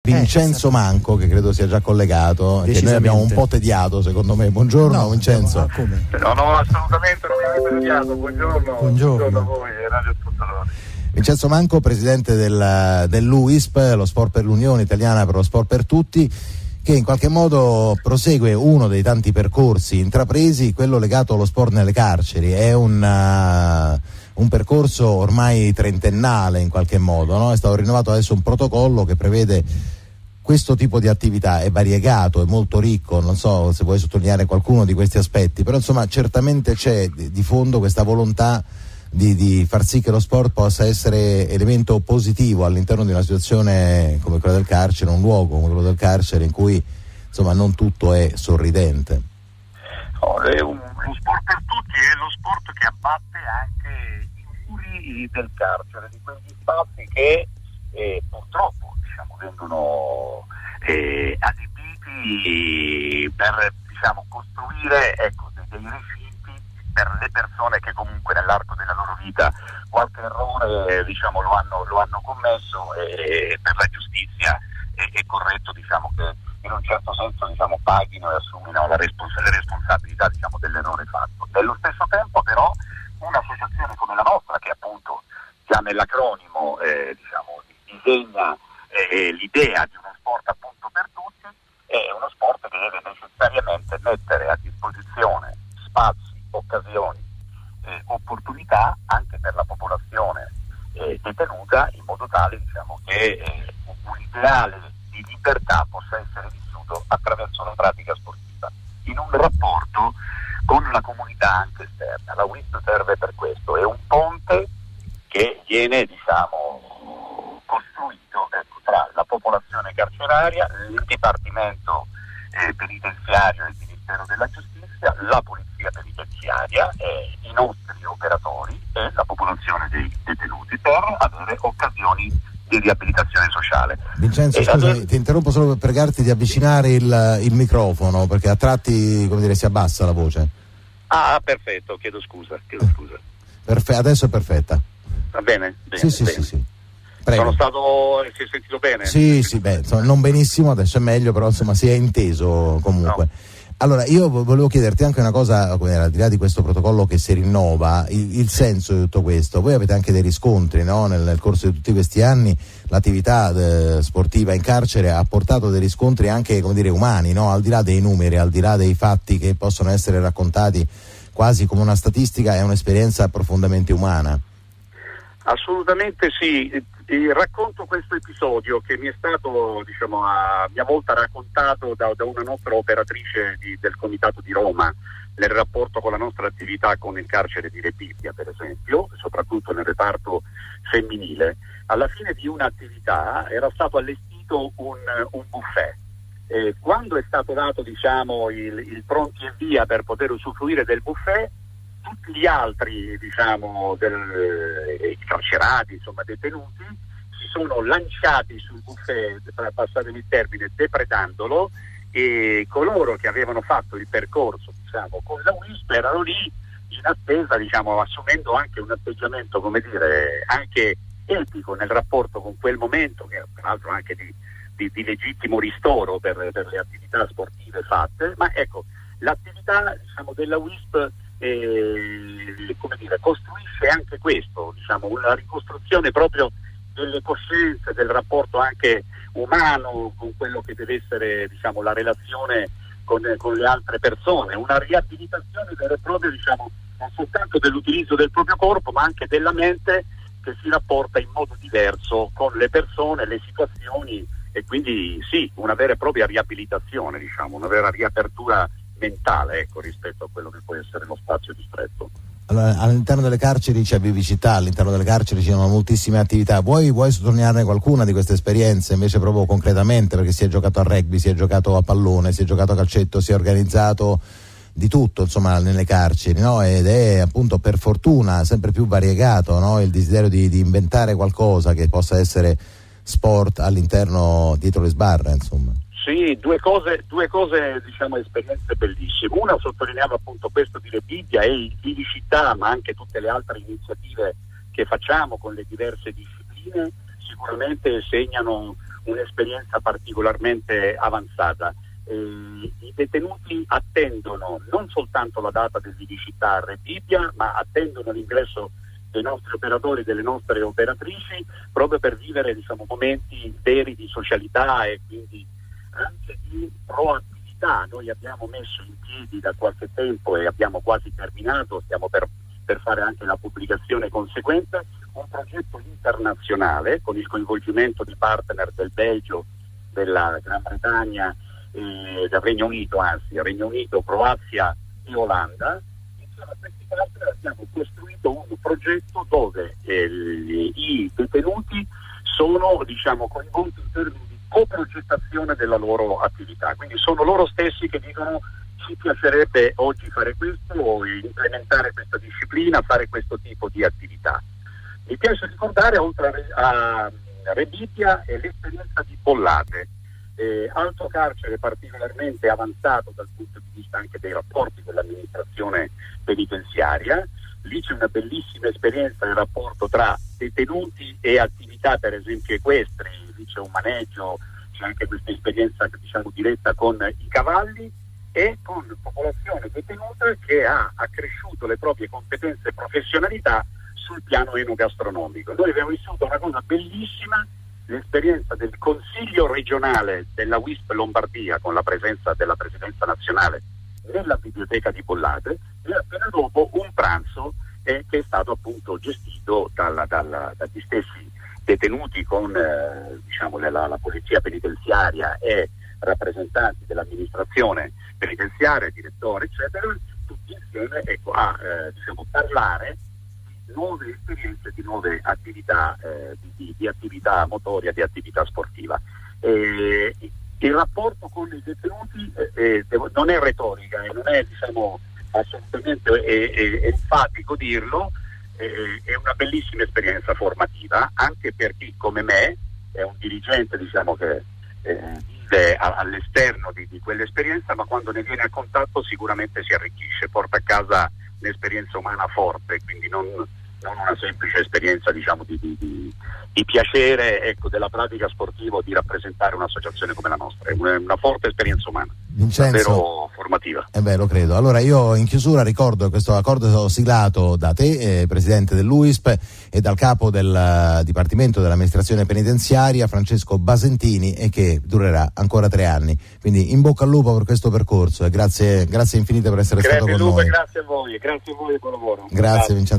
Vincenzo Manco, che credo sia già collegato, che noi abbiamo un po' tediato, secondo me. Buongiorno, Vincenzo. Come? No, assolutamente non mi avete tediato. Buongiorno a voi, radioascoltatori. Vincenzo Manco, presidente dell'UISP, lo Sport per l'Unione Italiana per lo Sport per Tutti, che in qualche modo prosegue uno dei tanti percorsi intrapresi, quello legato allo sport nelle carceri. È un percorso ormai trentennale in qualche modo, no? È stato rinnovato adesso un protocollo che prevede questo tipo di attività. È variegato, è molto ricco, non so se vuoi sottolineare qualcuno di questi aspetti, però insomma certamente c'è di fondo questa volontà di far sì che lo sport possa essere elemento positivo all'interno di una situazione come quella del carcere, un luogo come quello del carcere in cui insomma non tutto è sorridente. Lo sport per tutti è lo sport che abbatte anche i muri del carcere, di quegli spazi che purtroppo vengono adibiti per costruire dei recinti per le persone che comunque nell'arco della loro vita qualche errore lo hanno commesso, e per la giustizia è corretto che in un certo senso paghino e assumino le responsabilità dell'errore fatto. Nello stesso tempo però un'associazione come la nostra, che appunto già nell'acronimo disegna l'idea di uno sport appunto per tutti, è uno sport che deve necessariamente mettere a disposizione spazi, occasioni, opportunità anche per la popolazione detenuta, in modo tale che un ideale di libertà possa essere vissuto attraverso la pratica sportiva in un rapporto con la comunità anche esterna. La WISP serve per questo, è un ponte che viene costruito tra la popolazione carceraria, il Dipartimento penitenziario e il Ministero della Giustizia, la Polizia penitenziaria, i nostri operatori e la popolazione dei detenuti, per avere occasioni di riabilitazione sociale. Vincenzo, scusami, ti interrompo solo per pregarti di avvicinare il microfono, perché a tratti si abbassa la voce. Ah, perfetto, chiedo scusa. Adesso è perfetta. Va bene? Sì. Prego. Si è sentito bene? Sì, non benissimo, adesso è meglio, però insomma si è inteso comunque. No. Allora, io volevo chiederti anche una cosa, al di là di questo protocollo che si rinnova, il senso di tutto questo. Voi avete anche dei riscontri, no? Nel corso di tutti questi anni l'attività sportiva in carcere ha portato dei riscontri anche, umani, no? Al di là dei numeri, al di là dei fatti che possono essere raccontati quasi come una statistica, è un'esperienza profondamente umana. Assolutamente sì. Racconto questo episodio che mi è stato a mia volta raccontato da una nostra operatrice del Comitato di Roma nel rapporto con la nostra attività con il carcere di Rebibbia, per esempio, soprattutto nel reparto femminile. Alla fine di un'attività era stato allestito un buffet. Quando è stato dato il pronti e via per poter usufruire del buffet, tutti gli altri carcerati, detenuti, si sono lanciati sul buffet, per passare il termine, depredandolo, e coloro che avevano fatto il percorso con la WISP erano lì in attesa, assumendo anche un atteggiamento anche etico nel rapporto con quel momento, che peraltro anche di legittimo ristoro per le attività sportive fatte. Ma ecco, l'attività della WISP costruisce anche questo, una ricostruzione proprio delle coscienze, del rapporto anche umano con quello che deve essere la relazione con le altre persone, una riabilitazione vera e propria non soltanto dell'utilizzo del proprio corpo, ma anche della mente, che si rapporta in modo diverso con le persone, le situazioni, e quindi sì, una vera e propria riabilitazione, una vera riapertura mentale, rispetto a quello che può essere lo spazio ristretto. Allora, all'interno delle carceri c'è vivacità, all'interno delle carceri ci sono moltissime attività. Vuoi sottolinearne qualcuna di queste esperienze invece proprio concretamente, perché si è giocato a rugby, si è giocato a pallone, si è giocato a calcetto, si è organizzato di tutto nelle carceri, no? Ed è appunto, per fortuna, sempre più variegato, no? Il desiderio di inventare qualcosa che possa essere sport all'interno, dietro le sbarre, insomma. Sì, due cose, esperienze bellissime. Una, sottolineava appunto questo di Rebibbia e il Vivicità, ma anche tutte le altre iniziative che facciamo con le diverse discipline, sicuramente segnano un'esperienza particolarmente avanzata. I detenuti attendono non soltanto la data di viviscità a Rebibbia, ma attendono l'ingresso dei nostri operatori, delle nostre operatrici, proprio per vivere, diciamo, momenti veri di socialità e quindi anche di proattività. Noi abbiamo messo in piedi da qualche tempo e abbiamo quasi terminato, stiamo per fare anche la pubblicazione conseguente, un progetto internazionale con il coinvolgimento di partner del Belgio, della Gran Bretagna, del Regno Unito, Croazia e Olanda. Insieme a questi partner abbiamo costruito un progetto dove i detenuti sono, diciamo, coinvolti in termini di coprogettazione della loro attività, quindi sono loro stessi che dicono: ci piacerebbe oggi fare questo o implementare questa disciplina, fare questo tipo di attività. Mi piace ricordare, oltre a Rebibbia, l'esperienza di Bollate, alto carcere particolarmente avanzato dal punto di vista anche dei rapporti con l'amministrazione penitenziaria. Lì c'è una bellissima esperienza nel rapporto tra detenuti e attività, per esempio equestri. Lì c'è un maneggio, c'è anche questa esperienza, diciamo, diretta con i cavalli e con popolazione detenuta che ha accresciuto le proprie competenze e professionalità sul piano enogastronomico. Noi abbiamo vissuto una cosa bellissima, l'esperienza del Consiglio regionale della WISP Lombardia, con la presenza della Presidenza nazionale nella biblioteca di Bollate, e appena dopo un pranzo che è stato appunto gestito dagli stessi detenuti con diciamo la polizia penitenziaria e rappresentanti dell'amministrazione penitenziaria, direttore, eccetera, tutti insieme, ecco, a diciamo, parlare di nuove esperienze, di nuove attività, di attività motoria, di attività sportiva. Il rapporto con i detenuti non è retorica, non è, diciamo, assolutamente enfatico dirlo, è una bellissima esperienza formativa, anche per chi come me è un dirigente, diciamo, che vive all'esterno di quell'esperienza, ma quando ne viene a contatto sicuramente si arricchisce, porta a casa un'esperienza umana forte, quindi non una semplice esperienza, diciamo, di piacere, ecco, della pratica sportiva o di rappresentare un'associazione come la nostra. È una forte esperienza umana, Vincenzo, davvero formativa. Lo credo. Allora io in chiusura ricordo questo accordo siglato da te, presidente dell'UISP, e dal capo del Dipartimento dell'Amministrazione Penitenziaria, Francesco Basentini, e che durerà ancora 3 anni. Quindi in bocca al lupo per questo percorso e grazie infinite per essere stato con noi. Grazie a voi e buon lavoro. Grazie Vincenzo.